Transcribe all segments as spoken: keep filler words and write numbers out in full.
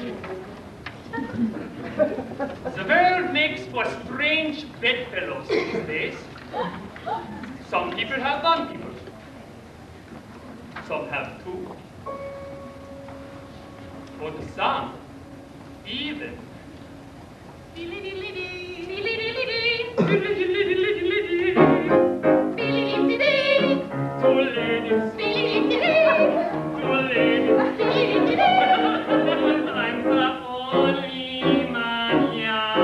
The world makes for strange bedfellows these days. Some people have one people. Some have two. But some, even. Two ladies. Two ladies. I'm the only man, yeah.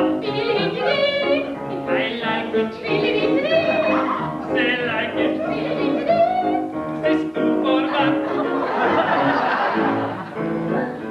I like it. They like it. This two for one.